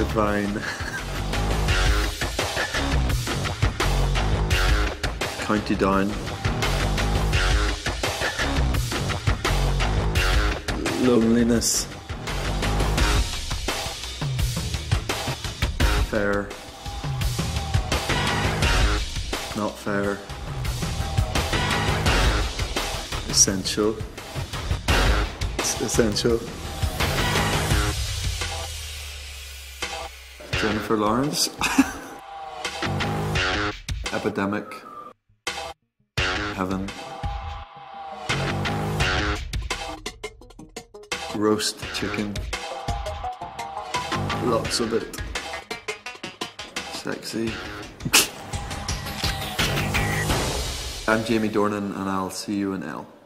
Divine. County Down. Loneliness. Fair. Not fair. Essential. It's essential. Jennifer Lawrence. Epidemic. Heaven. Roast chicken. Lots of it. Sexy. I'm Jamie Dornan and I'll see you in ELLE.